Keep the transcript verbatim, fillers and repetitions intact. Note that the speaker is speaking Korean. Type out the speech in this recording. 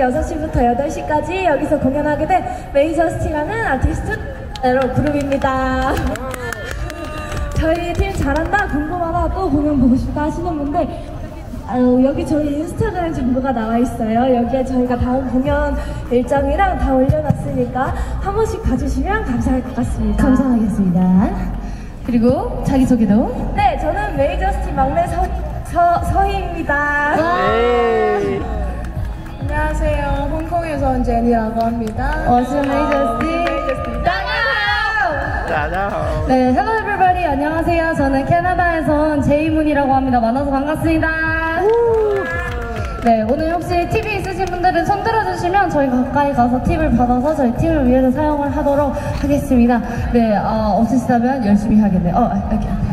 여섯 시부터 여덟 시까지 여기서 공연하게 된 메이저스티라는 아티스트 그룹입니다. 저희 팀 잘한다, 궁금하다, 또 공연 보고 싶다 하시는 분들 어, 여기 저희 인스타그램 정보가 나와 있어요. 여기에 저희가 다음 공연 일정이랑 다 올려놨으니까 한 번씩 봐주시면 감사할 것 같습니다. 감사하겠습니다. 그리고 자기소개도. 네, 저는 메이저스티 막내 서, 서, 서희입니다. 네. 안녕하세요. 홍콩에서 온 제니라고 합니다. 어서 메이저스티. 네, hello everybody. 안녕하세요. 저는 캐나다에서 온 제이문이라고 합니다. 만나서 반갑습니다. 네, 오늘 혹시 팁이 있으신 분들은 손 들어주시면 저희가 가까이 가서 팁을 받아서 저희 팀을 위해서 사용을 하도록 하겠습니다. 네, 어, 없으시다면 열심히 하겠네요. 어, 이렇게.